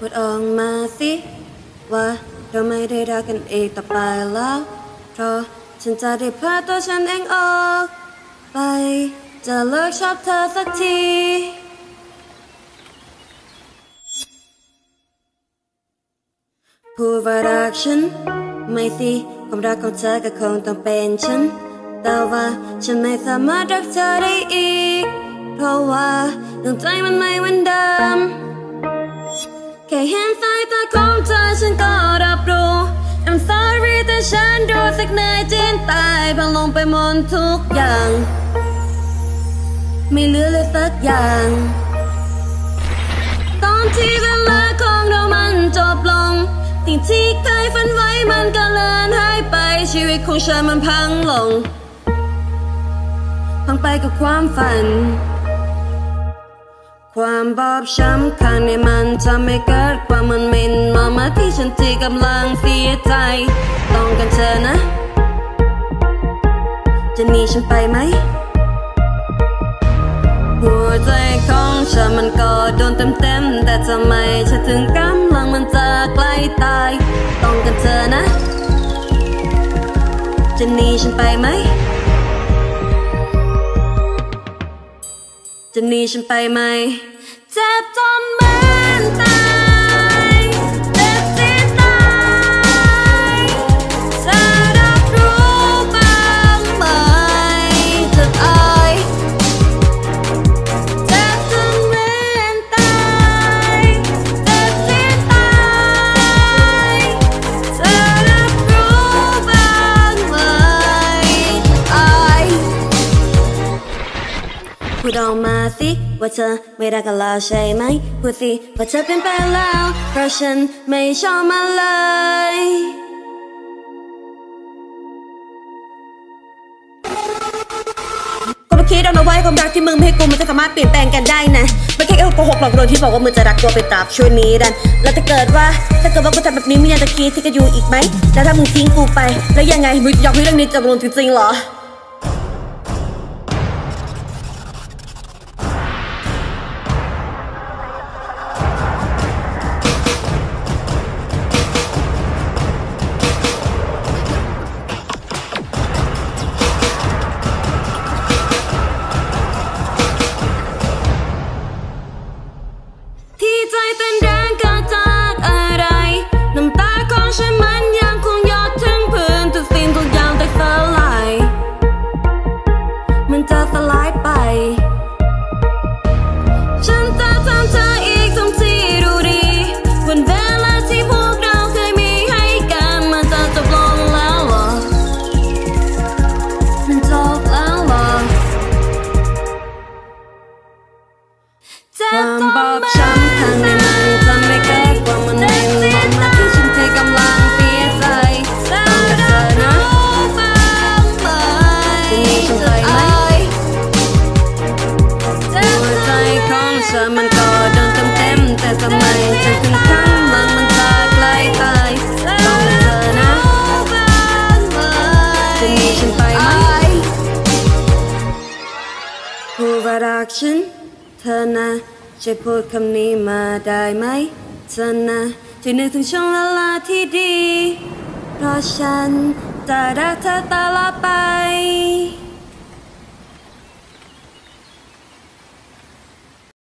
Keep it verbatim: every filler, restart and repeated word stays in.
พูดออกมาสิว่าเราไม่ได้รักกันอีกต่อไปแล้วเพราะฉันจะได้พาตัวฉันเองออกไปจะเลิกชอบเธอสักทีพูดว่ารักฉันไม่สิความรักของเธอก็คงต้องเป็นฉันแต่ว่าฉันไม่สามารถรักเธอได้อีกเพราะว่าดวงใจมันไม่เหมือนเดิมแค่เห็นสายตาของเธอฉันก็รับรู้ I'm sorry แต่ฉันรู้สึกเหนื่อยจนตายพังลงไปหมดทุกอย่างไม่เหลือเลยสักอย่างตอนที่เวลาของเรามันจบลงสิ่งที่เคยฝันไว้มันก็เลือนหายไปชีวิตของฉันมันพังลงพังไปกับความฝันความบอบช้ำข้างในมันทำให้เกิดความมันมินมามาที่ฉันที่กำลังเสียใจต้องกันเธอนะจะหนีฉันไปไหมหัวใจของฉันมันก็โดนเต็มเต็มแต่ทำไมฉันถึงกำลังมันจะใกล้ตายต้องกันเธอนะจะหนีฉันไปไหมจะหนีฉันไปไหมเจ็บจนเหมือนตายเจ็บที่ตายเธอรับรู้บ้างไหมจะอายเจ็บจนเหมือนตายเจ็บที่ตายเธอรับรู้บ้างไหมจะอายพูดออกมาสิว่าเธอไม่รักกับเราใช่ไหมพูดสิว่าเธอเป็นไปแล้วเพราะฉันไม่ชอบมันเลยก็ไม่คิดเอาเอาไว้ความรักที่มึงไม่ให้กูมันจะสามารถเปลี่ยนแปลงกันได้นะไม่แค่โกหกหลอกลวงที่บอกว่ามึงจะรักกูไปตราบช่วยนี้ดันแล้วถ้าเกิดว่าถ้าเกิดว่ากูทำแบบนี้มึงยังจะคิดที่จะอยู่อีกไหมแล้วถ้ามึงทิ้งกูไปแล้วยังไงมึงยอมให้เรื่องนี้จบลงจริงๆเหรอใจเต้นแรงเกิดจากอะไรน้ำตาของฉันมันยังคงหยดถึงพื้นทุกสิ่งทุกอย่างแตกสลายมันจะสลายไปฉันจะทำเธออีกทั้งที่รู้ดีวันเวลาที่พวกเราเคยมีให้กันมันจะจบลงแล้วหรอมันจบแล้วหรอความบอบช้ำข้างในมันทำให้เกิดความมันมินมองมาที่ฉันที่กำลังเสียใจต้องกับเธอนะจะหนีฉันไปไหมหัวใจของฉันมันก็โดนเต็มเต็มแต่ทำไมฉันถึงข้างหลังมันจะใกล้ตายต้องกับเธอนะจะหนีฉันไปไหมพูดว่ารักฉันเธอนะช่วยพูดคำนี้มาได้ไหมเธอนะช่วยนึกถึงช่วงเวลาที่ดีเพราะฉันจะรักเธอตลอดไป